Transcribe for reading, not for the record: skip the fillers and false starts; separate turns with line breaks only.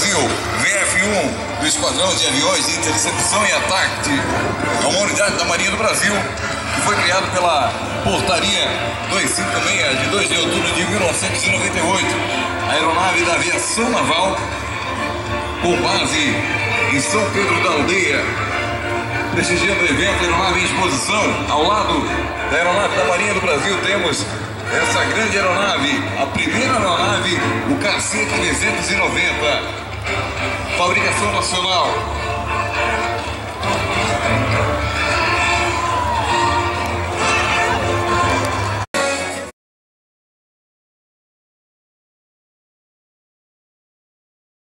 Brasil, VF-1 do Esquadrão de Aviões de Intercepção e Ataque, uma unidade da Marinha do Brasil, que foi criado pela Portaria 256 de 2 de outubro de 1998, a aeronave da aviação naval, com base em São Pedro da Aldeia, prestigiando o evento, aeronave em exposição. Ao lado da aeronave da Marinha do Brasil temos essa grande aeronave, a primeira aeronave, o Cacete 390, fabricação nacional.